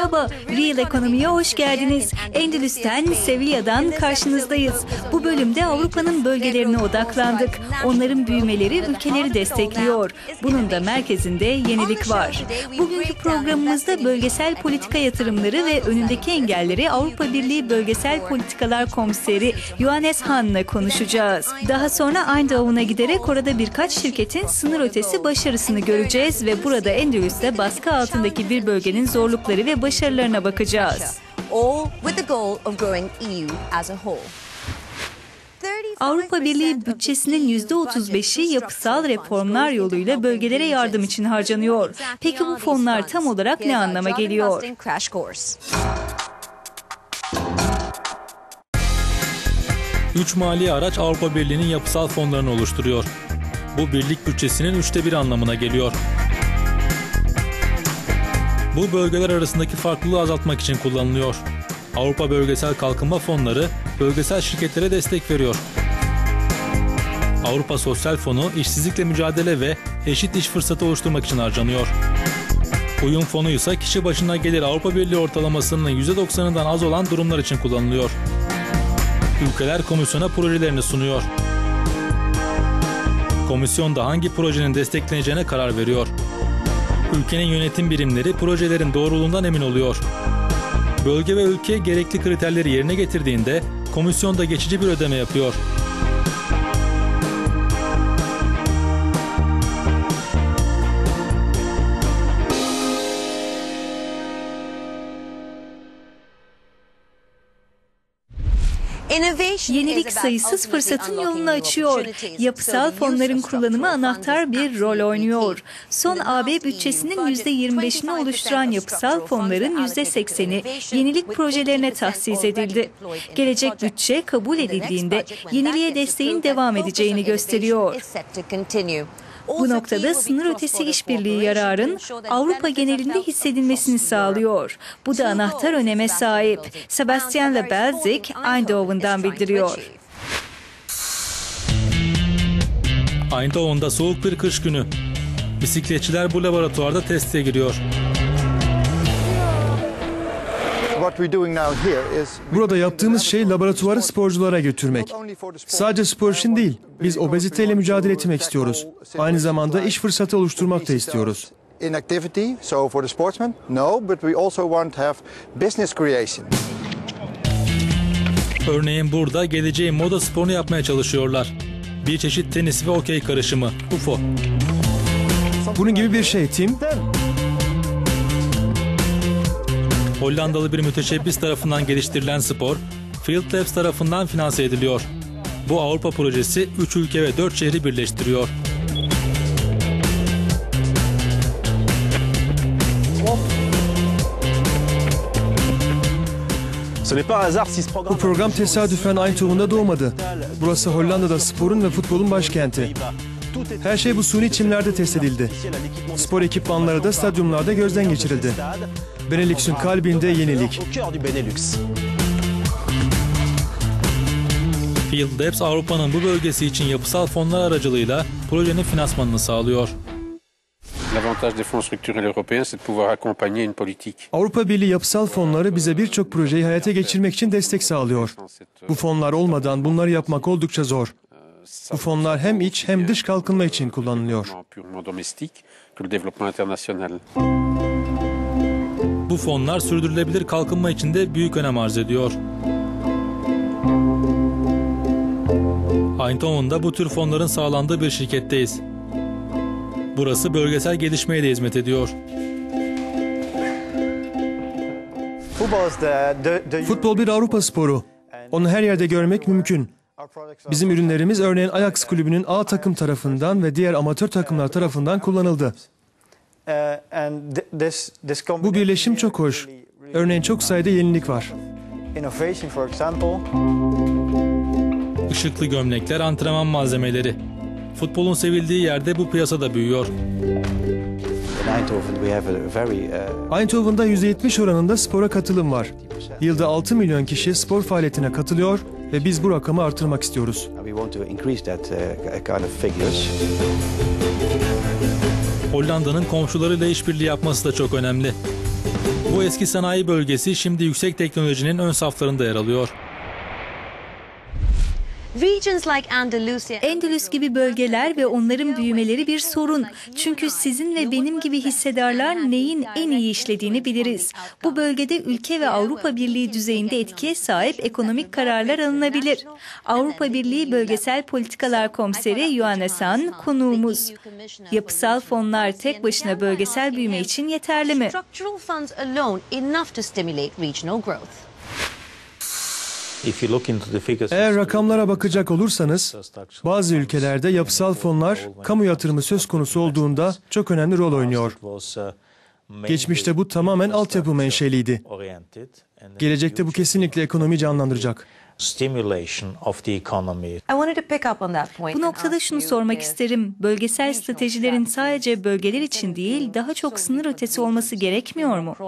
Merhaba, Real Ekonomi'ye hoş geldiniz. Endülüs'ten, Sevilla'dan karşınızdayız. Bu bölümde Avrupa'nın bölgelerine odaklandık. Onların büyümeleri ülkeleri destekliyor. Bunun da merkezinde yenilik var. Bugünkü programımızda bölgesel politika yatırımları ve önündeki engelleri Avrupa Birliği Bölgesel Politikalar Komiseri Johannes Hahn'la konuşacağız. Daha sonra Eindhoven'a giderek orada birkaç şirketin sınır ötesi başarısını göreceğiz ve burada Endülüs'te baskı altındaki bir bölgenin zorlukları ve başarılarına bakacağız. Avrupa Birliği bütçesinin %35'i yapısal reformlar yoluyla bölgelere yardım için harcanıyor. Peki bu fonlar tam olarak ne anlama geliyor? Üç mali araç Avrupa Birliği'nin yapısal fonlarını oluşturuyor. Bu birlik bütçesinin 1/3 anlamına geliyor. Bu bölgeler arasındaki farklılığı azaltmak için kullanılıyor. Avrupa Bölgesel Kalkınma Fonları bölgesel şirketlere destek veriyor. Avrupa Sosyal Fonu işsizlikle mücadele ve eşit iş fırsatı oluşturmak için harcanıyor. Uyum Fonu ise kişi başına gelir Avrupa Birliği ortalamasının %90'ından az olan durumlar için kullanılıyor. Ülkeler komisyona projelerini sunuyor. Komisyon da hangi projenin destekleneceğine karar veriyor. Ülkenin yönetim birimleri projelerin doğruluğundan emin oluyor. Bölge ve ülke gerekli kriterleri yerine getirdiğinde komisyon da geçici bir ödeme yapıyor. Yenilik sayısız fırsatın yolunu açıyor. Yapısal fonların kullanımı anahtar bir rol oynuyor. Son AB bütçesinin %25'ini oluşturan yapısal fonların %80'i yenilik projelerine tahsis edildi. Gelecek bütçe kabul edildiğinde yeniliğe desteğin devam edeceğini gösteriyor. Bu noktada sınır ötesi işbirliği yararın Avrupa genelinde hissedilmesini sağlıyor. Bu da anahtar öneme sahip. Sebastian Lebelzik Eindhoven'dan bildiriyor. Eindhoven'da soğuk bir kış günü. Bisikletçiler bu laboratuvarda teste giriyor. Burada yaptığımız şey laboratuvarı sporculara götürmek. Sadece spor için değil, biz obeziteyle mücadele etmek istiyoruz. Aynı zamanda iş fırsatı oluşturmak da istiyoruz. Örneğin burada geleceğin moda sporunu yapmaya çalışıyorlar. Bir çeşit tenis ve okey karışımı, UFO. Bunun gibi bir şey Tim. Hollandalı bir müteşebbis tarafından geliştirilen spor, Field Labs tarafından finanse ediliyor. Bu Avrupa projesi 3 ülke ve 4 şehri birleştiriyor. Bu program tesadüfen Eindhoven'da doğmadı. Burası Hollanda'da sporun ve futbolun başkenti. Her şey bu suni çimlerde test edildi. Spor ekipmanları da stadyumlarda gözden geçirildi. Benelux'un kalbinde yenilik. Field Labs Avrupa'nın bu bölgesi için yapısal fonlar aracılığıyla projenin finansmanını sağlıyor. Avrupa Birliği yapısal fonları bize birçok projeyi hayata geçirmek için destek sağlıyor. Bu fonlar olmadan bunları yapmak oldukça zor. Bu fonlar hem iç hem dış kalkınma için kullanılıyor. Bu fonlar sürdürülebilir kalkınma için de büyük önem arz ediyor. Eindhoven'da bu tür fonların sağlandığı bir şirketteyiz. Burası bölgesel gelişmeye de hizmet ediyor. Futbol bir Avrupa sporu. Onu her yerde görmek mümkün. Bizim ürünlerimiz örneğin Ajax kulübünün A takım tarafından ve diğer amatör takımlar tarafından kullanıldı. Bu birleşim çok hoş. Örneğin çok sayıda yenilik var. Işıklı gömlekler, antrenman malzemeleri. Futbolun sevildiği yerde bu piyasa da büyüyor. Eindhoven'da %70 oranında spora katılım var. Yılda 6 milyon kişi spor faaliyetine katılıyor ve biz bu rakamı artırmak istiyoruz. Hollanda'nın komşularıyla işbirliği yapması da çok önemli. Bu eski sanayi bölgesi şimdi yüksek teknolojinin ön saflarında yer alıyor. Endülüs gibi bölgeler ve onların büyümeleri bir sorun. Çünkü sizin ve benim gibi hissedarlar neyin en iyi işlediğini biliriz. Bu bölgede ülke ve Avrupa Birliği düzeyinde etkiye sahip ekonomik kararlar alınabilir. Avrupa Birliği Bölgesel Politikalar Komiseri Johannes Hahn konuğumuz. Yapısal fonlar tek başına bölgesel büyüme için yeterli mi? Eğer rakamlara bakacak olursanız, bazı ülkelerde yapısal fonlar kamu yatırımı söz konusu olduğunda çok önemli rol oynuyor. Geçmişte bu tamamen altyapı menşeliydi. Gelecekte bu kesinlikle ekonomiyi canlandıracak. Bu noktada şunu sormak isterim. Bölgesel stratejilerin sadece bölgeler için değil, daha çok sınır ötesi olması gerekmiyor mu?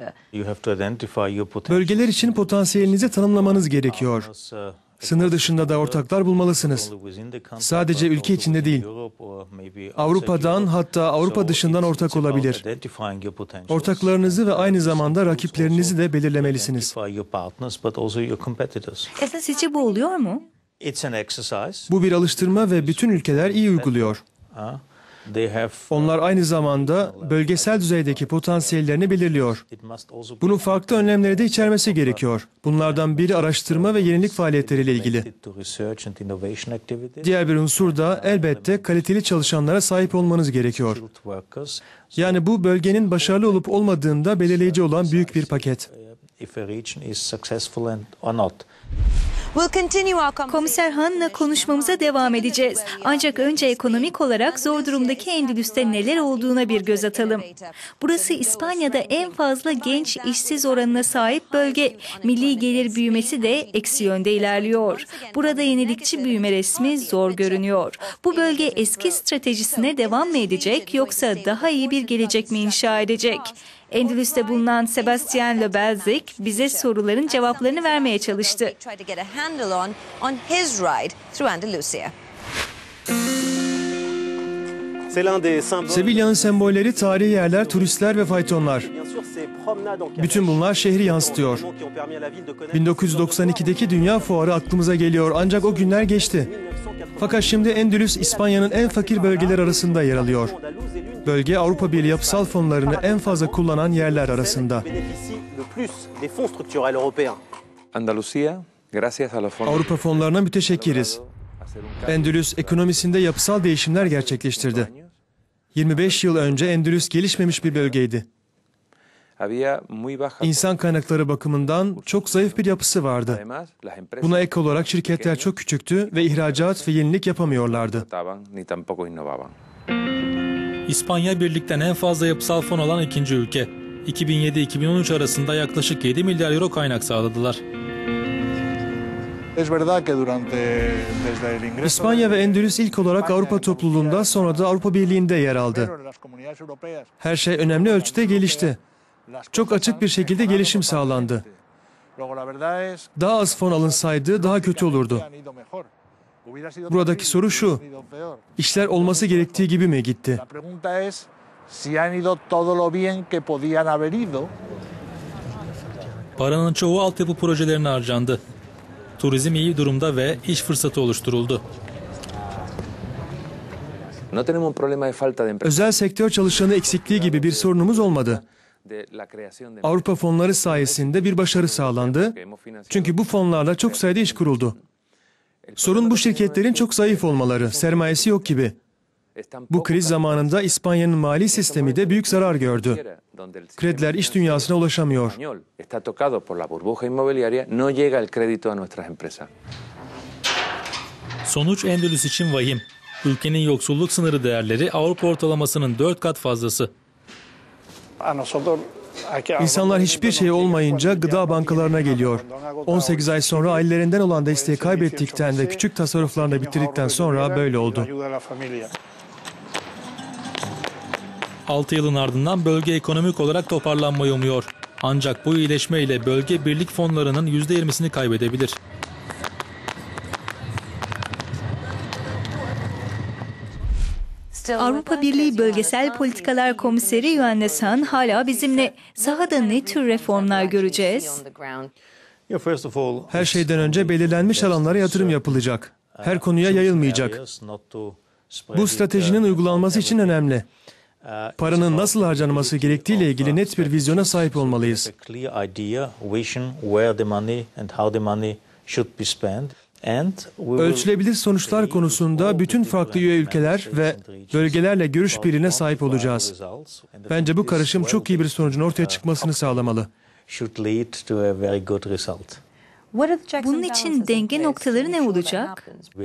Bölgeler için potansiyelinizi tanımlamanız gerekiyor. Sınır dışında da ortaklar bulmalısınız. Sadece ülke içinde değil. Avrupa'dan hatta Avrupa dışından ortak olabilir. Ortaklarınızı ve aynı zamanda rakiplerinizi de belirlemelisiniz. Sizce bu oluyor mu? Bu bir alıştırma ve bütün ülkeler iyi uyguluyor. Onlar aynı zamanda bölgesel düzeydeki potansiyellerini belirliyor. Bunun farklı önlemleri de içermesi gerekiyor. Bunlardan biri araştırma ve yenilik faaliyetleriyle ilgili. Diğer bir unsur da elbette kaliteli çalışanlara sahip olmanız gerekiyor. Yani bu bölgenin başarılı olup olmadığında belirleyici olan büyük bir paket. Komiser Hahn'la konuşmamıza devam edeceğiz. Ancak önce ekonomik olarak zor durumdaki Endülüs'te neler olduğuna bir göz atalım. Burası İspanya'da en fazla genç işsiz oranına sahip bölge. Milli gelir büyümesi de eksi yönde ilerliyor. Burada yenilikçi büyüme resmi zor görünüyor. Bu bölge eski stratejisine devam mı edecek yoksa daha iyi bir gelecek mi inşa edecek? Endülüs'te bulunan Sebastian Lobelzik bize soruların cevaplarını vermeye çalıştı. Sevilla'nın sembolleri tarihi yerler, turistler ve faytonlar. Bütün bunlar şehri yansıtıyor. 1992'deki Dünya Fuarı aklımıza geliyor ancak o günler geçti. Fakat şimdi Endülüs İspanya'nın en fakir bölgeler arasında yer alıyor. Bölge Avrupa Birliği yapısal fonlarını en fazla kullanan yerler arasında. Avrupa fonlarına müteşekkiriz. Endülüs ekonomisinde yapısal değişimler gerçekleştirdi. 25 yıl önce Endülüs gelişmemiş bir bölgeydi. İnsan kaynakları bakımından çok zayıf bir yapısı vardı. Buna ek olarak şirketler çok küçüktü ve ihracat ve yenilik yapamıyorlardı. İspanya birlikten en fazla yapısal fon olan ikinci ülke. 2007-2013 arasında yaklaşık 7 milyar euro kaynak sağladılar. İspanya ve Endülüs ilk olarak Avrupa topluluğunda sonra da Avrupa Birliği'nde yer aldı. Her şey önemli ölçüde gelişti. Çok açık bir şekilde gelişim sağlandı. Daha az fon alınsaydı daha kötü olurdu. Buradaki soru şu, işler olması gerektiği gibi mi gitti? Paranın çoğu altyapı projelerine harcandı. Turizm iyi durumda ve iş fırsatı oluşturuldu. Özel sektör çalışanı eksikliği gibi bir sorunumuz olmadı. Avrupa fonları sayesinde bir başarı sağlandı. Çünkü bu fonlarla çok sayıda iş kuruldu. Sorun bu şirketlerin çok zayıf olmaları, sermayesi yok gibi. Bu kriz zamanında İspanya'nın mali sistemi de büyük zarar gördü. Krediler iş dünyasına ulaşamıyor. Sonuç Endülüs için vahim. Ülkenin yoksulluk sınırı değerleri Avrupa ortalamasının 4 kat fazlası. İnsanlar hiçbir şey olmayınca gıda bankalarına geliyor. 18 ay sonra ailelerinden olan desteği kaybettikten ve küçük tasarruflarını bitirdikten sonra böyle oldu. 6 yılın ardından bölge ekonomik olarak toparlanmayı umuyor. Ancak bu iyileşme ile bölge birlik fonlarının %20'sini kaybedebilir. Avrupa Birliği Bölgesel Politikalar Komiseri Johannes Hahn hala bizimle. Sahada ne tür reformlar göreceğiz? Her şeyden önce belirlenmiş alanlara yatırım yapılacak. Her konuya yayılmayacak. Bu stratejinin uygulanması için önemli. Paranın nasıl harcanması gerektiğiyle ilgili net bir vizyona sahip olmalıyız. Ölçülebilir sonuçlar konusunda bütün farklı üye ülkeler ve bölgelerle görüş birliğine sahip olacağız. Bence bu karışım çok iyi bir sonucun ortaya çıkmasını sağlamalı. Bunun için denge noktaları ne olacak?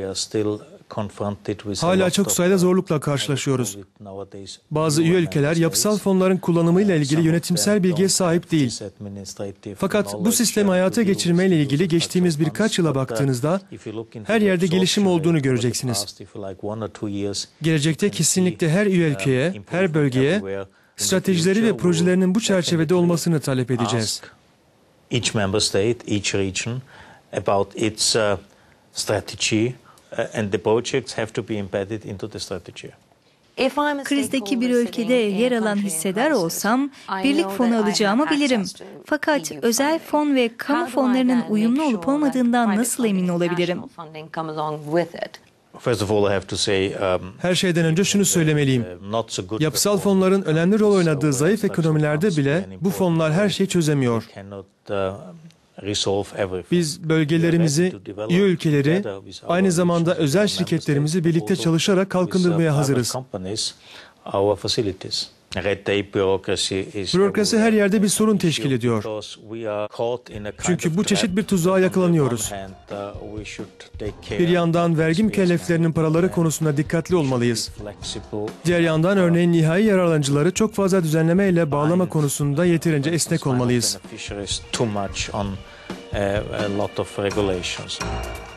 Hala çok sayıda zorlukla karşılaşıyoruz. Bazı üye ülkeler yapısal fonların kullanımıyla ilgili yönetimsel bilgiye sahip değil. Fakat bu sistemi hayata geçirmeyle ilgili geçtiğimiz birkaç yıla baktığınızda her yerde gelişim olduğunu göreceksiniz. Gelecekte kesinlikle her üye ülkeye, her bölgeye stratejileri ve projelerinin bu çerçevede olmasını talep edeceğiz. Each member state, each region about its strategy and the projects have to be embedded into the strategy. Krizdeki bir ülkede yer alan hissedar olsam birlik fonu alacağımı bilirim. Fakat özel fon ve kamu fonlarının uyumlu olup olmadığından nasıl emin olabilirim? First of all, I have to say, Her şeyden önce şunu söylemeliyim. Yapısal fonların önemli rol oynadığı zayıf ekonomilerde bile bu fonlar her şeyi çözemiyor. Biz bölgelerimizi, üye ülkeleri, aynı zamanda özel şirketlerimizi birlikte çalışarak kalkındırmaya hazırız. Bürokrasi her yerde bir sorun teşkil ediyor. Çünkü bu çeşit bir tuzağa yakalanıyoruz. Bir yandan vergi mükelleflerinin paraları konusunda dikkatli olmalıyız. Diğer yandan örneğin nihai yararlanıcıları çok fazla düzenleme ile bağlama konusunda yeterince esnek olmalıyız.